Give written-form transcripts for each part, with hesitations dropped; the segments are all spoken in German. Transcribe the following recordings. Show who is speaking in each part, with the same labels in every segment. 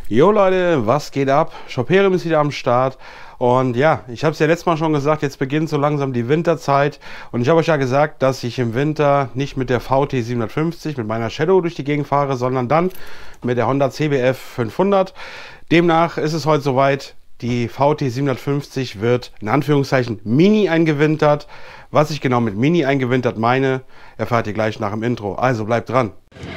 Speaker 1: Jo Leute, was geht ab? Shoperium ist wieder am Start. Und ja, ich habe es ja letztes Mal schon gesagt, jetzt beginnt so langsam die Winterzeit. Und ich habe euch ja gesagt, dass ich im Winter nicht mit der VT 750, mit meiner Shadow durch die Gegend fahre, sondern dann mit der Honda CBF 500. Demnach ist es heute soweit, die VT 750 wird in Anführungszeichen Mini eingewintert. Was ich genau mit Mini eingewintert meine, erfahrt ihr gleich nach dem Intro. Also bleibt dran.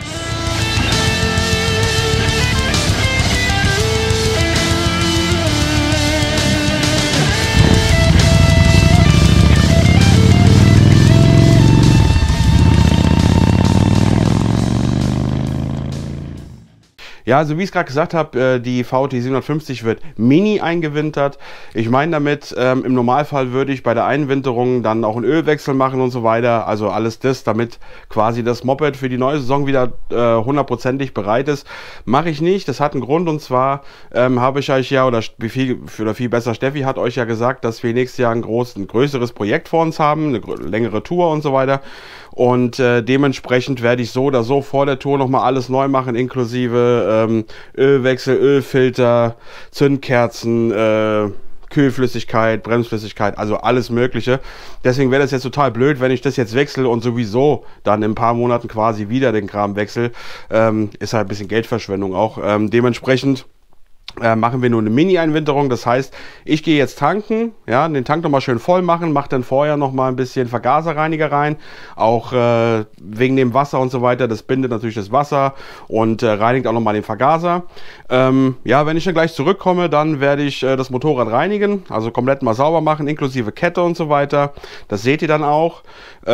Speaker 1: Ja, also wie ich es gerade gesagt habe, die VT 750 wird Mini eingewintert. Ich meine damit, im Normalfall würde ich bei der Einwinterung dann auch einen Ölwechsel machen und so weiter. Also alles das, damit quasi das Moped für die neue Saison wieder hundertprozentig bereit ist. Mache ich nicht. Das hat einen Grund, und zwar habe ich euch ja, oder viel besser, Steffi hat euch ja gesagt, dass wir nächstes Jahr ein größeres Projekt vor uns haben, eine längere Tour und so weiter. Und dementsprechend werde ich so oder so vor der Tour nochmal alles neu machen, inklusive Ölwechsel, Ölfilter, Zündkerzen, Kühlflüssigkeit, Bremsflüssigkeit, also alles Mögliche. Deswegen wäre das jetzt total blöd, wenn ich das jetzt wechsle und sowieso dann in ein paar Monaten quasi wieder den Kram wechsle. Ist halt ein bisschen Geldverschwendung auch. Dementsprechend machen wir nur eine Mini-Einwinterung. Das heißt, ich gehe jetzt tanken, ja, den Tank nochmal schön voll machen, mache dann vorher nochmal ein bisschen Vergaserreiniger rein, auch wegen dem Wasser und so weiter. Das bindet natürlich das Wasser und reinigt auch nochmal den Vergaser. Ja, wenn ich dann gleich zurückkomme, dann werde ich das Motorrad reinigen, also komplett mal sauber machen, inklusive Kette und so weiter. Das seht ihr dann auch.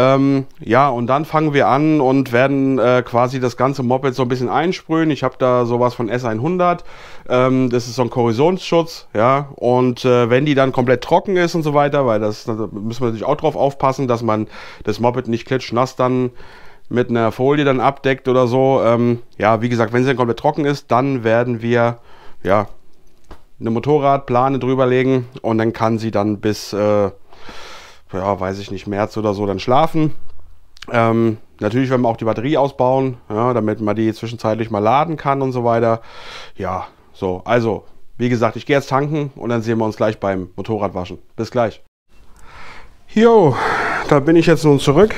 Speaker 1: Ja, und dann fangen wir an und werden quasi das ganze Moped so ein bisschen einsprühen. Ich habe da sowas von S100. Das ist so ein Korrosionsschutz, ja, und wenn die dann komplett trocken ist und so weiter, weil da müssen wir natürlich auch drauf aufpassen, dass man das Moped nicht klitschnass dann mit einer Folie dann abdeckt oder so. Ja, wie gesagt, wenn sie dann komplett trocken ist, dann werden wir, ja, eine Motorradplane drüber legen und dann kann sie dann bis, ja, weiß ich nicht, März oder so dann schlafen. Natürlich werden wir auch die Batterie ausbauen, ja, damit man die zwischenzeitlich mal laden kann und so weiter. Ja, so, also, wie gesagt, ich gehe jetzt tanken und dann sehen wir uns gleich beim Motorradwaschen. Bis gleich. Jo, da bin ich jetzt nun zurück.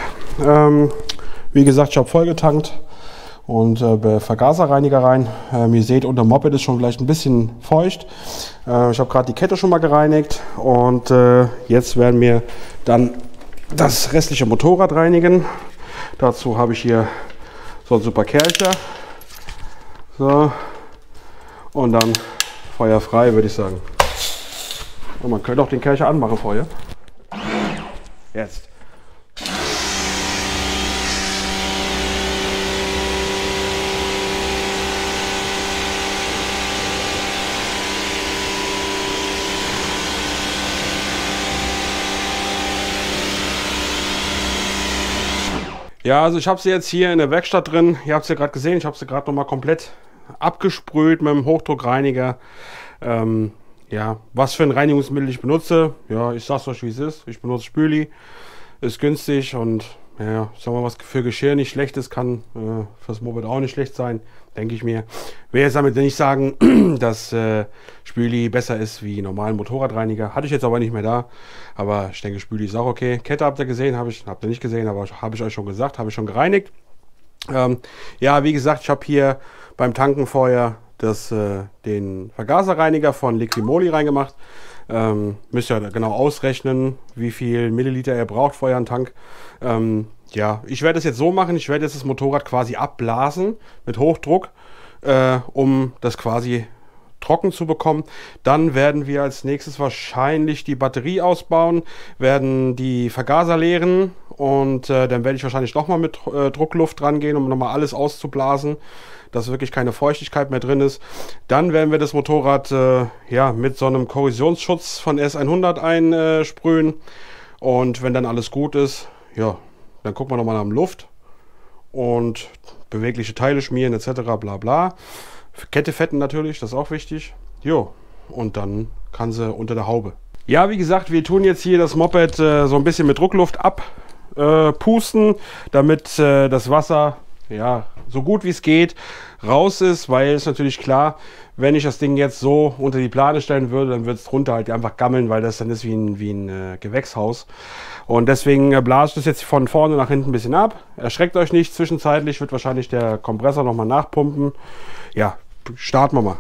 Speaker 1: Wie gesagt, ich habe voll getankt und Vergaserreiniger rein. Ihr seht, unter dem Moped ist schon gleich ein bisschen feucht. Ich habe gerade die Kette schon mal gereinigt und jetzt werden wir dann das restliche Motorrad reinigen. Dazu habe ich hier so einen super Kercher. So. Und dann Feuer frei, würde ich sagen. Und man könnte auch den Kercher anmachen vorher. Jetzt. Ja, also ich habe sie jetzt hier in der Werkstatt drin. Ihr habt es ja gerade gesehen, ich habe sie gerade nochmal komplett abgesprüht mit dem Hochdruckreiniger. Ja, was für ein Reinigungsmittel ich benutze, ja, ich sag's euch, wie es ist. Ich benutze Spüli, ist günstig und ja, sagen wir mal, was für Geschirr nicht schlecht ist, kann fürs Moped auch nicht schlecht sein, denke ich mir. Will jetzt damit nicht sagen, dass Spüli besser ist wie normalen Motorradreiniger. Hatte ich jetzt aber nicht mehr da, aber ich denke, Spüli ist auch okay. Kette habt ihr gesehen, habt ihr nicht gesehen, aber habe ich euch schon gesagt, habe ich schon gereinigt. Ja, wie gesagt, ich habe hier beim Tanken vorher den Vergaserreiniger von Liquimoli reingemacht. Müsst ihr genau ausrechnen, wie viel Milliliter ihr braucht für euren Tank. Ja, ich werde es jetzt so machen, ich werde jetzt das Motorrad quasi abblasen mit Hochdruck, um das quasi trocken zu bekommen. Dann werden wir als nächstes wahrscheinlich die Batterie ausbauen, werden die Vergaser leeren und dann werde ich wahrscheinlich nochmal mit Druckluft dran gehen, um nochmal alles auszublasen, dass wirklich keine Feuchtigkeit mehr drin ist. Dann werden wir das Motorrad ja, mit so einem Korrosionsschutz von S100 einsprühen und wenn dann alles gut ist, ja, dann gucken wir nochmal nach dem Luft und bewegliche Teile schmieren etc. bla bla. Kette fetten natürlich, das ist auch wichtig. Jo, und dann kann sie unter der Haube. Ja, wie gesagt, wir tun jetzt hier das Moped so ein bisschen mit Druckluft abpusten, damit das Wasser ja, so gut wie es geht raus ist, weil es natürlich klar, wenn ich das Ding jetzt so unter die Plane stellen würde, dann wird es drunter halt einfach gammeln, weil das dann ist wie ein Gewächshaus. Und deswegen blase ich das jetzt von vorne nach hinten ein bisschen ab. Erschreckt euch nicht, zwischenzeitlich wird wahrscheinlich der Kompressor nochmal nachpumpen. Ja, starten wir mal.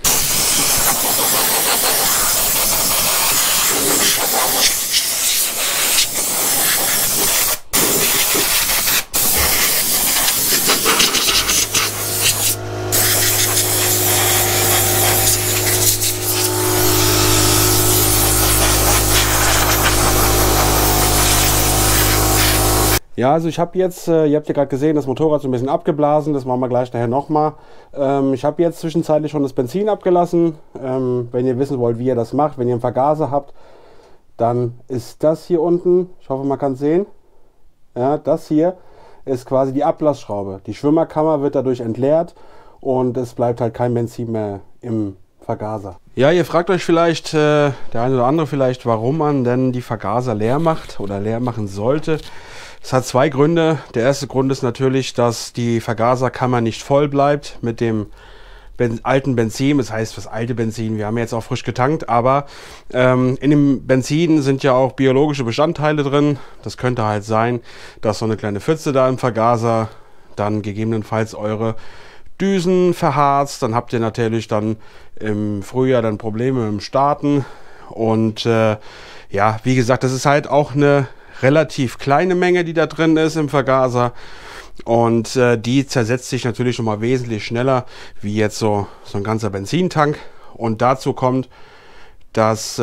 Speaker 1: Ja, also ich habe jetzt, ihr habt ja gerade gesehen, das Motorrad so ein bisschen abgeblasen, das machen wir gleich nachher nochmal. Ich habe jetzt zwischenzeitlich schon das Benzin abgelassen. Wenn ihr wissen wollt, wie ihr das macht, wenn ihr einen Vergaser habt, dann ist das hier unten, ich hoffe man kann es sehen, ja, das hier ist quasi die Ablassschraube. Die Schwimmerkammer wird dadurch entleert und es bleibt halt kein Benzin mehr im Vergaser. Ja, ihr fragt euch vielleicht, der eine oder andere vielleicht, warum man denn die Vergaser leer macht oder leer machen sollte. Es hat zwei Gründe. Der erste Grund ist natürlich, dass die Vergaserkammer nicht voll bleibt mit dem alten Benzin. Das heißt, das alte Benzin, wir haben jetzt auch frisch getankt, aber in dem Benzin sind ja auch biologische Bestandteile drin. Das könnte halt sein, dass so eine kleine Pfütze da im Vergaser dann gegebenenfalls eure Düsen verharzt. Dann habt ihr natürlich dann im Frühjahr dann Probleme im Starten. Und ja, wie gesagt, das ist halt auch eine relativ kleine Menge, die da drin ist im Vergaser, und die zersetzt sich natürlich schon mal wesentlich schneller wie jetzt so ein ganzer Benzintank. Und dazu kommt, dass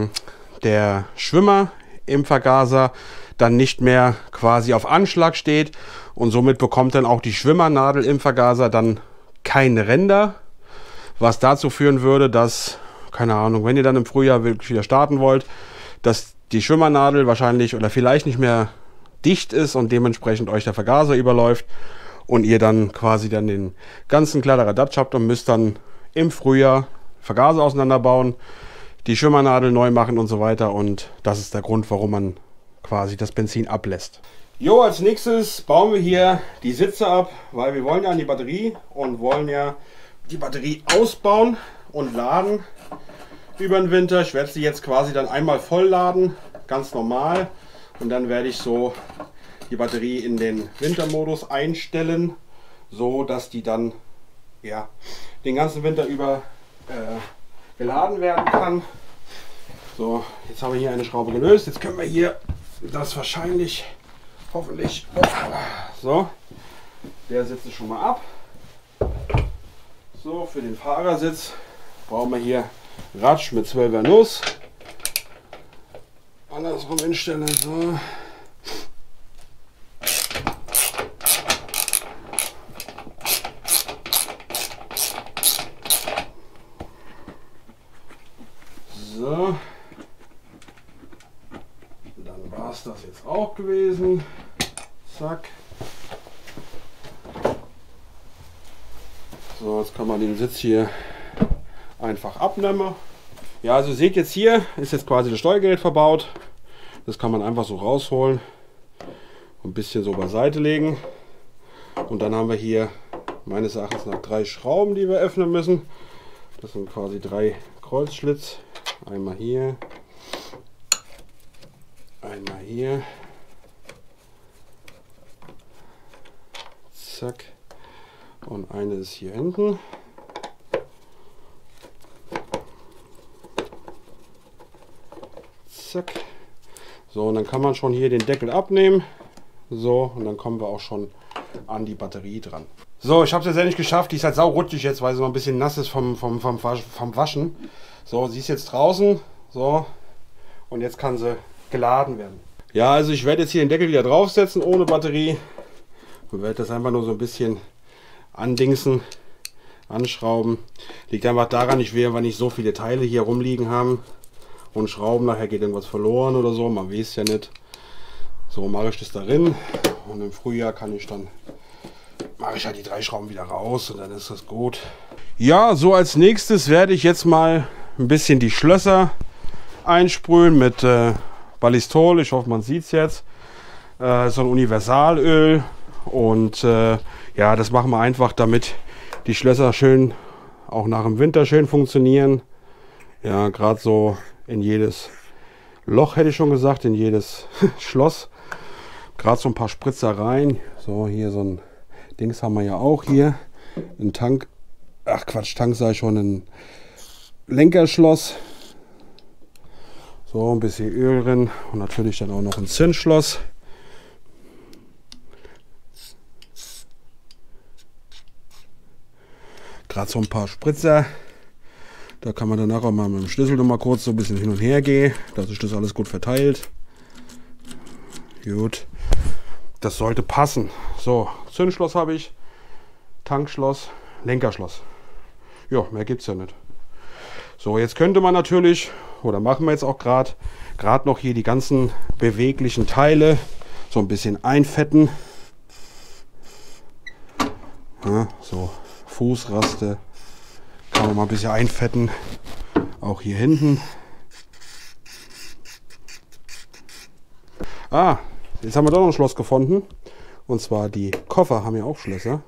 Speaker 1: der Schwimmer im Vergaser dann nicht mehr quasi auf Anschlag steht und somit bekommt dann auch die Schwimmernadel im Vergaser dann keine Ränder, was dazu führen würde, dass, keine Ahnung, wenn ihr dann im Frühjahr wirklich wieder starten wollt, dass die Schwimmernadel wahrscheinlich oder vielleicht nicht mehr dicht ist und dementsprechend euch der Vergaser überläuft und ihr dann quasi dann den ganzen Kladderadatsch habt und müsst dann im Frühjahr Vergaser auseinanderbauen, die Schwimmernadel neu machen und so weiter, und das ist der Grund, warum man quasi das Benzin ablässt. Jo, als nächstes bauen wir hier die Sitze ab, weil wir wollen ja an die Batterie und wollen ja die Batterie ausbauen und laden über den Winter. Ich werde sie jetzt quasi dann einmal voll laden, ganz normal, und dann werde ich so die Batterie in den Wintermodus einstellen, so dass die dann ja den ganzen Winter über geladen werden kann. So, jetzt haben wir hier eine Schraube gelöst. Jetzt können wir hier das wahrscheinlich, hoffentlich, so, der Sitz ist schon mal ab. So, für den Fahrersitz brauchen wir hier Ratsch mit 12er Nuss. Andersrum hinstellen, so. So. Dann war es das jetzt auch gewesen. Zack. So, jetzt kann man den Sitz hier einfach abnehmen. Ja, also seht jetzt, hier ist jetzt quasi das Steuergerät verbaut. Das kann man einfach so rausholen und ein bisschen so beiseite legen. Und dann haben wir hier meines Erachtens nach 3 Schrauben, die wir öffnen müssen. Das sind quasi 3 Kreuzschlitz. Einmal hier, einmal hier. Zack. Und eine ist hier hinten. Zack. So, und dann kann man schon hier den Deckel abnehmen. So, und dann kommen wir auch schon an die Batterie dran. So, ich habe es jetzt endlich geschafft. Die ist halt saurutschig jetzt, weil sie noch ein bisschen nass ist vom Waschen. So, sie ist jetzt draußen. So, und jetzt kann sie geladen werden. Ja, also ich werde jetzt hier den Deckel wieder draufsetzen ohne Batterie. Und werde das einfach nur so ein bisschen andingsen, anschrauben. Liegt einfach daran, ich will einfach nicht so viele Teile hier rumliegen haben und schrauben, nachher geht irgendwas verloren oder so, man weiß ja nicht. So mache ich das darin, und im Frühjahr mache ich halt die 3 Schrauben wieder raus und dann ist das gut. Ja, so als nächstes werde ich jetzt mal ein bisschen die Schlösser einsprühen mit Ballistol. Ich hoffe, man sieht es jetzt. So ein Universalöl. Und Ja, das machen wir einfach, damit die Schlösser schön, auch nach dem Winter schön funktionieren. Ja, gerade so in jedes Loch, hätte ich schon gesagt, in jedes Schloss. Gerade so ein paar Spritzer rein. So, hier so ein Dings haben wir ja auch hier. Ein Tank, ach Quatsch, Tank sei schon, ein Lenkerschloss. So, ein bisschen Öl drin und natürlich dann auch noch ein Zündschloss. Gerade so ein paar Spritzer. Da kann man danach auch mal mit dem Schlüssel noch mal kurz so ein bisschen hin und her gehen, dass sich das alles gut verteilt. Gut, das sollte passen. So, Zündschloss habe ich, Tankschloss, Lenkerschloss. Ja, mehr gibt es ja nicht. So, jetzt könnte man natürlich, oder machen wir jetzt auch gerade noch hier die ganzen beweglichen Teile so ein bisschen einfetten. Ja, so Fußraste kann man mal ein bisschen einfetten. Auch hier hinten. Ah, jetzt haben wir doch noch ein Schloss gefunden. Und zwar die Koffer haben ja auch Schlösser.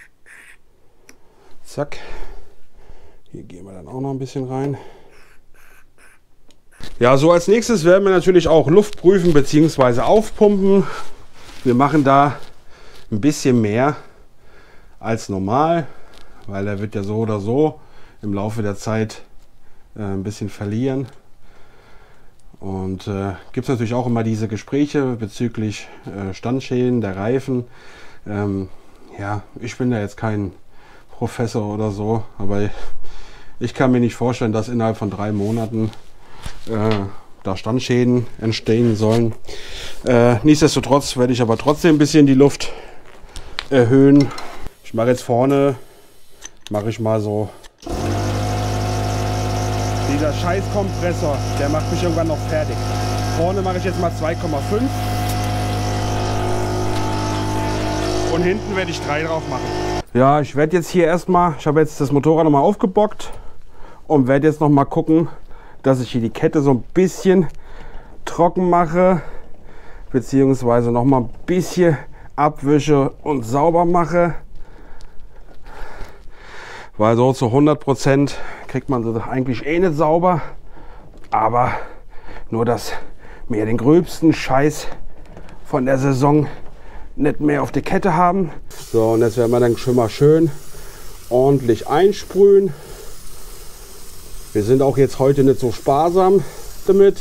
Speaker 1: Zack. Hier gehen wir dann auch noch ein bisschen rein. Ja, so als nächstes werden wir natürlich auch Luft prüfen bzw. aufpumpen. Wir machen da ein bisschen mehr als normal, weil er wird ja so oder so im Laufe der Zeit ein bisschen verlieren. Und gibt es natürlich auch immer diese Gespräche bezüglich Standschäden der Reifen. Ja, ich bin da jetzt kein Professor oder so, aber ich kann mir nicht vorstellen, dass innerhalb von 3 Monaten da Standschäden entstehen sollen. Nichtsdestotrotz werde ich aber trotzdem ein bisschen die Luft erhöhen. Ich mache jetzt vorne, mache ich mal so. Dieser scheiß Kompressor, der macht mich irgendwann noch fertig. Vorne mache ich jetzt mal 2,5 und hinten werde ich 3 drauf machen. Ja, ich werde jetzt hier erstmal, ich habe jetzt das Motorrad nochmal aufgebockt und werde jetzt noch mal gucken, dass ich hier die Kette so ein bisschen trocken mache, beziehungsweise noch mal ein bisschen abwische und sauber mache. Weil so zu 100% kriegt man sie eigentlich eh nicht sauber. Aber nur, dass wir den gröbsten Scheiß von der Saison nicht mehr auf die Kette haben. So, und jetzt werden wir dann schon mal schön ordentlich einsprühen. Wir sind auch jetzt heute nicht so sparsam damit,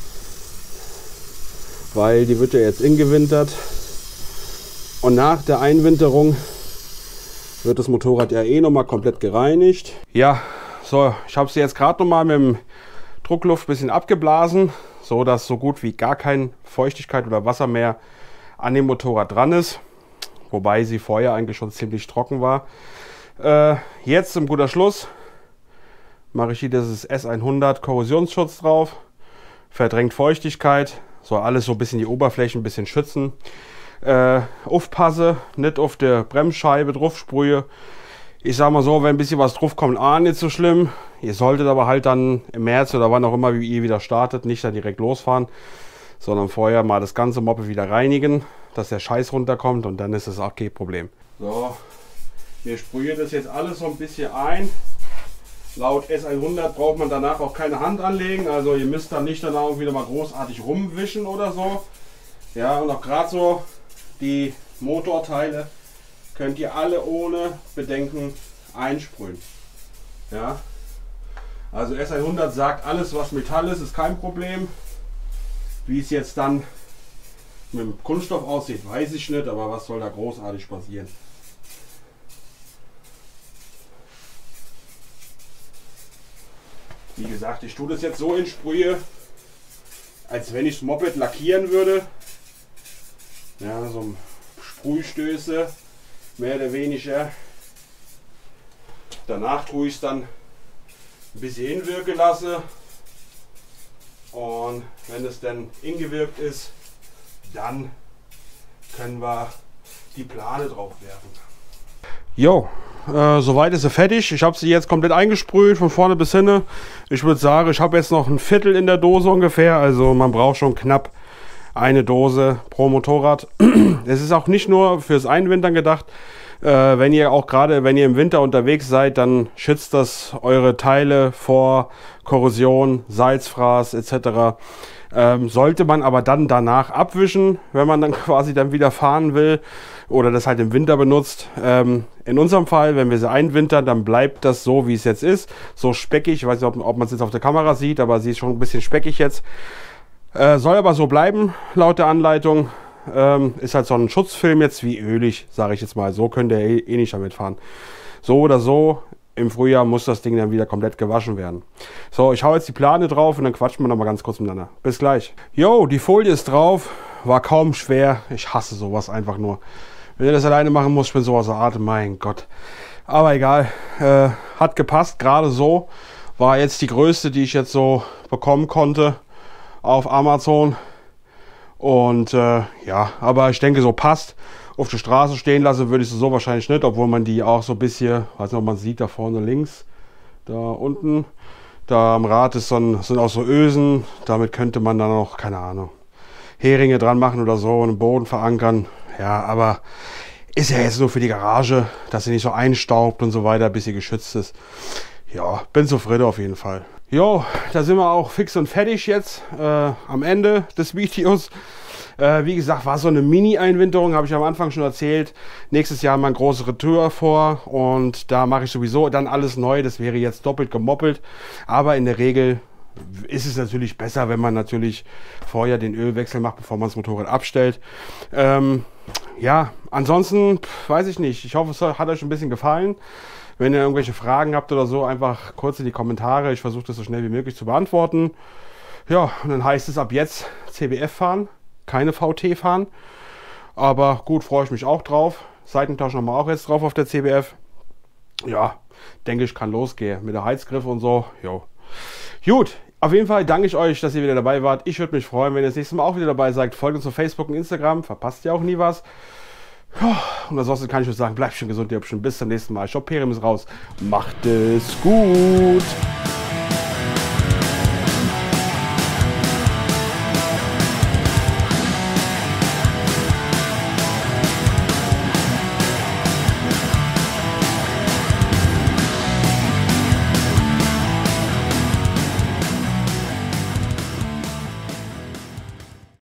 Speaker 1: weil die wird ja jetzt ingewintert. Und nach der Einwinterung wird das Motorrad ja eh noch mal komplett gereinigt. Ja, so, ich habe sie jetzt gerade noch mal mit dem Druckluft ein bisschen abgeblasen, so dass so gut wie gar keine Feuchtigkeit oder Wasser mehr an dem Motorrad dran ist, wobei sie vorher eigentlich schon ziemlich trocken war. Jetzt zum guter Schluss mache ich hier dieses S100 Korrosionsschutz drauf, verdrängt Feuchtigkeit, soll alles so ein bisschen die Oberfläche ein bisschen schützen. Aufpasse, nicht auf der Bremsscheibe drauf sprühe. Ich sag mal so, wenn ein bisschen was drauf kommt, nicht so schlimm. Ihr solltet aber halt dann im März oder wann auch immer wie ihr wieder startet, nicht dann direkt losfahren, sondern vorher mal das ganze Moppe wieder reinigen, dass der Scheiß runterkommt und dann ist es auch kein Problem. So, wir sprühen das jetzt alles so ein bisschen ein. Laut S100 braucht man danach auch keine Hand anlegen, also ihr müsst dann nicht danach auch wieder mal großartig rumwischen oder so. Ja, und auch gerade so die Motorteile könnt ihr alle ohne Bedenken einsprühen. Ja, also S100 sagt, alles was Metall ist, ist kein Problem. Wie es jetzt dann mit dem Kunststoff aussieht, weiß ich nicht, aber was soll da großartig passieren? Wie gesagt, ich tue das jetzt so in Sprühe, als wenn ich das Moped lackieren würde. Ja, so Sprühstöße, mehr oder weniger. Danach tue ich es dann ein bisschen hinwirken lassen. Und wenn es dann ingewirkt ist, dann können wir die Plane drauf werfen. Jo, soweit ist sie fertig. Ich habe sie jetzt komplett eingesprüht, von vorne bis hinten. Ich würde sagen, ich habe jetzt noch ein Viertel in der Dose ungefähr. Also man braucht schon knapp eine Dose pro Motorrad. Es ist auch nicht nur fürs Einwintern gedacht. Wenn ihr auch gerade, wenn ihr im Winter unterwegs seid, dann schützt das eure Teile vor Korrosion, Salzfraß etc. Sollte man aber dann danach abwischen, wenn man dann quasi dann wieder fahren will oder das halt im Winter benutzt. In unserem Fall, wenn wir sie einwintern, dann bleibt das so, wie es jetzt ist. So speckig, ich weiß nicht, ob man es jetzt auf der Kamera sieht, aber sie ist schon ein bisschen speckig jetzt. Soll aber so bleiben, laut der Anleitung. Ist halt so ein Schutzfilm jetzt wie ölig, sage ich jetzt mal. So könnt ihr eh nicht damit fahren. So oder so, im Frühjahr muss das Ding dann wieder komplett gewaschen werden. So, ich hau jetzt die Plane drauf und dann quatschen wir noch mal ganz kurz miteinander. Bis gleich. Jo, die Folie ist drauf. War kaum schwer. Ich hasse sowas einfach nur. Wenn ihr das alleine machen muss, ich bin so außer Atem. Mein Gott. Aber egal. Hat gepasst. Gerade so. War jetzt die größte, die ich jetzt so bekommen konnte auf Amazon. Und ja, aber ich denke, so passt. Auf der Straße stehen lassen würde ich sie so wahrscheinlich nicht, obwohl man die auch so ein bisschen, weiß nicht, ob man sieht, da vorne links, da unten, da am Rad sind auch so Ösen. Damit könnte man dann auch, keine Ahnung, Heringe dran machen oder so und den Boden verankern. Ja, aber ist ja jetzt nur für die Garage, dass sie nicht so einstaubt und so weiter, bis sie geschützt ist. Ja, bin zufrieden auf jeden Fall. Jo, da sind wir auch fix und fertig jetzt am Ende des Videos. Wie gesagt, war so eine Mini-Einwinterung, habe ich am Anfang schon erzählt. Nächstes Jahr mal ein großes Retour vor und da mache ich sowieso dann alles neu. Das wäre jetzt doppelt gemoppelt, aber in der Regel ist es natürlich besser, wenn man natürlich vorher den Ölwechsel macht, bevor man das Motorrad abstellt. Ja, ansonsten weiß ich nicht. Ich hoffe, es hat euch ein bisschen gefallen. Wenn ihr irgendwelche Fragen habt oder so, einfach kurz in die Kommentare. Ich versuche das so schnell wie möglich zu beantworten. Ja, und dann heißt es ab jetzt CBF fahren, keine VT fahren. Aber gut, freue ich mich auch drauf. Seitentausch haben wir auch jetzt drauf auf der CBF. Ja, denke ich, kann losgehen mit der Heizgriff und so. Jo. Gut, auf jeden Fall danke ich euch, dass ihr wieder dabei wart. Ich würde mich freuen, wenn ihr das nächste Mal auch wieder dabei seid. Folgt uns auf Facebook und Instagram, verpasst ihr auch nie was. Und ansonsten kann ich nur sagen, bleibt schön gesund, ihr habt schon bis zum nächsten Mal. Shop Perem ist raus. Macht es gut.